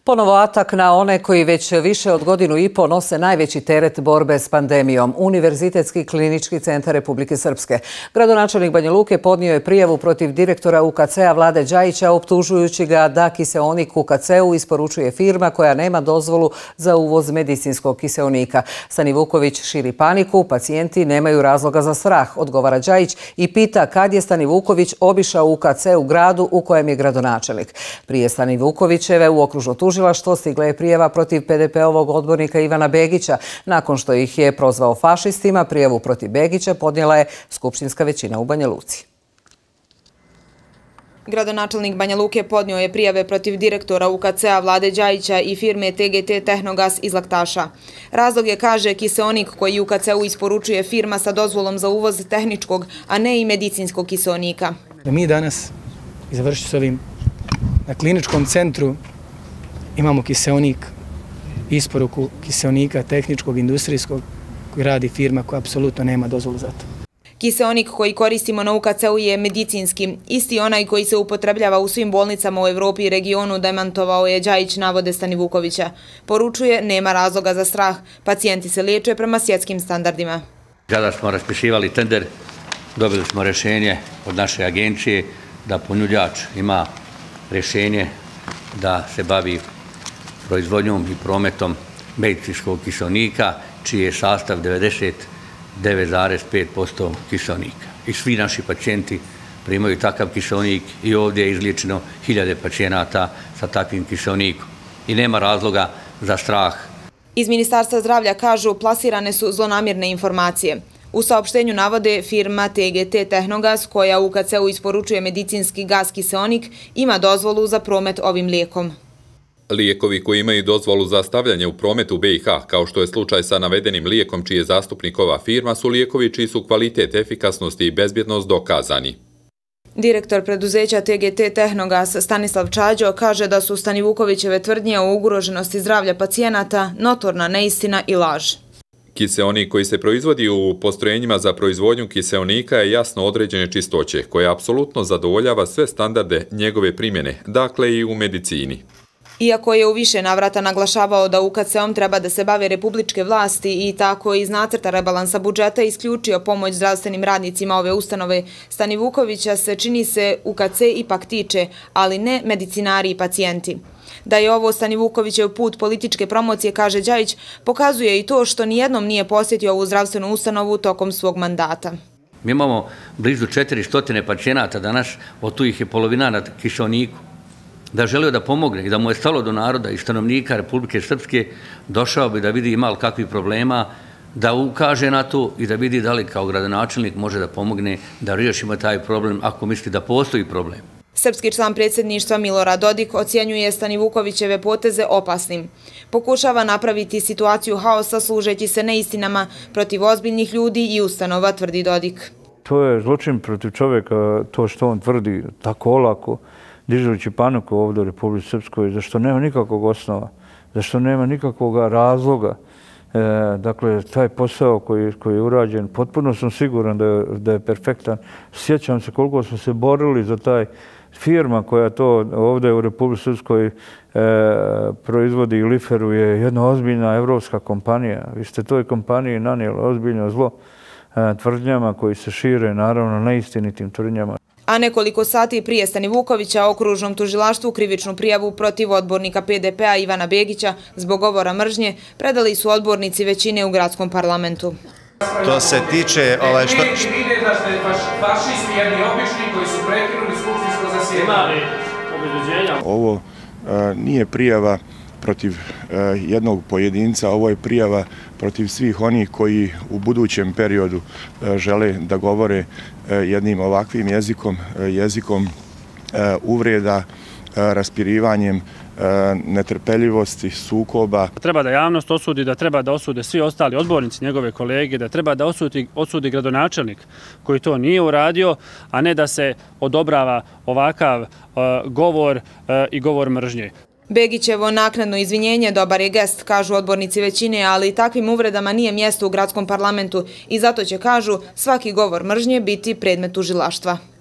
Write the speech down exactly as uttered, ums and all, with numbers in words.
Ponovo atak na one koji već više od godinu i po nose najveći teret borbe s pandemijom. Univerzitetski klinički centar Republike Srpske. Gradonačelnik Banja Luke podnio je prijavu protiv direktora U K C-a Vlade Đajića, optužujući ga da kiseonik U K C-u isporučuje firma koja nema dozvolu za uvoz medicinskog kiseonika. Stani Vuković širi paniku, pacijenti nemaju razloga za strah, odgovara Đajić i pita kad je Stani Vuković obišao U K C u gradu u kojem je gradonačelnik. Prije Stani Vukovićeve u okružno tužilaštvo stigla je prijava protiv P D P-ovog odbornika Ivana Begića. Nakon što ih je prozvao fašistima, prijavu protiv Begića podnijela je skupštinska većina u Banja Luci. Gradonačelnik Banja Luke podnio je prijave protiv direktora U K C-a Vlade Đajića i firme T G T Tehnogas iz Laktaša. Razlog je, kaže, kiseonik koji U K C-u isporučuje firma sa dozvolom za uvoz tehničkog, a ne i medicinskog kiseonika. Mi danas, i završiti s ovim, na kliničkom centru imamo kiseonik, isporuku kiseonika tehničkog, industrijskog, koji radi firma koja apsolutno nema dozvolu za to. Kiseonik koji koristimo na U K C-u je medicinski, isti onaj koji se upotrebljava u svim bolnicama u Evropi i regionu, demantovao je Đajić, navode Stani Vukovića. Poručuje, nema razloga za strah, pacijenti se liječe prema svjetskim standardima. Kada smo raspisivali tender, dobili smo rješenje od naše agencije da ponuđač ima rješenje da se bavi proizvodnjom i prometom medicinskog kiseonika, čiji je sastav devedeset devet zarez pet posto kiseonika. I svi naši pacijenti primaju takav kiseonik i ovdje je izliječeno hiljade pacijenata sa takvim kiseonikom. I nema razloga za strah. Iz Ministarstva zdravlja kažu plasirane su zlonamjerne informacije. U saopštenju navode firma T G T Tehnogas, koja U K C-u isporučuje medicinski gas kiseonik, ima dozvolu za promet ovim lijekom. Lijekovi koji imaju dozvolu za stavljanje u promet u B i H, kao što je slučaj sa navedenim lijekom čiji je zastupnik ova firma, su lijekovi čiji su kvalitet, efikasnost i bezbjednost dokazani. Direktor preduzeća T G T Tehnogas Stanislav Čađo kaže da su Stani Vukovićeve tvrdnje o ugroženosti zdravlja pacijenata notorna neistina i laž. Kiseonik koji se proizvodi u postrojenjima za proizvodnju kiseonika je jasno određene čistoće, koja apsolutno zadovoljava sve standarde njegove primjene, dakle i u medicini. Iako je u više navrata naglašavao da U K C-om treba da se bave republičke vlasti i tako iz nacrta rebalansa budžeta isključio pomoć zdravstvenim radnicima ove ustanove, Stani Vukovića se čini se U K C ipak tiče, ali ne medicinari i pacijenti. Da je ovo Stani Vukovićev put političke promocije, kaže Đajić, pokazuje i to što nijednom nije posjetio ovu zdravstvenu ustanovu tokom svog mandata. Mi imamo blizu četiristo pacijenata danas, od tu ih je polovina na kiseoniku. Da želio da pomogne i da mu je stalo do naroda i stanovnika Republike Srpske, došao bi da vidi ima li kakvih problema, da ukaže na to i da vidi da li kao gradonačelnik može da pomogne da riješimo taj problem ako misli da postoji problem. Srpski član predsjedništva Milorad Dodik ocjenjuje Stani Vukovićeve poteze opasnim. Pokušava napraviti situaciju haosa služeći se neistinama protiv ozbiljnih ljudi i ustanova, tvrdi Dodik. To je zločin protiv čovjeka, to što on tvrdi tako olako, dižući paniku ovdje u Republici Srpskoj, zašto nema nikakvog osnova, zašto nema nikakvog razloga. E, dakle, taj posao koji, koji je urađen, potpuno sam siguran da je, da je perfektan. Sjećam se koliko smo se borili za taj firma koja to ovdje u Republici Srpskoj e, proizvodi i liferuje, jedna ozbiljna evropska kompanija. Vi ste toj kompaniji nanijeli ozbiljno zlo e, tvrdnjama koji se šire, naravno, neistinitim tvrdnjama. A nekoliko sati prije Stani Vukovića okružnom tužilaštvu krivičnu prijavu protiv odbornika P D P-a Ivana Begića zbog govora mržnje predali su odbornici većine u gradskom parlamentu. To se tiče... Ovaj, što... Vidi da ste fašisti jedni obični koji su prekinuli skupštinsko zasjedanje. Ovo a, nije prijava protiv a, jednog pojedinca, ovo je prijava protiv svih onih koji u budućem periodu a, žele da govore a, jednim ovakvim jezikom, a, jezikom a, uvreda, a, raspirivanjem netrpeljivosti, sukoba. Treba da javnost osudi, da treba da osude svi ostali odbornici, njegove kolege, da treba da osudi, osudi gradonačelnik koji to nije uradio, a ne da se odobrava ovakav uh, govor uh, i govor mržnje. Begićevo naknadno izvinjenje dobar je gest, kažu odbornici većine, ali takvim uvredama nije mjesto u gradskom parlamentu i zato će, kažu, svaki govor mržnje biti predmet tužilaštva.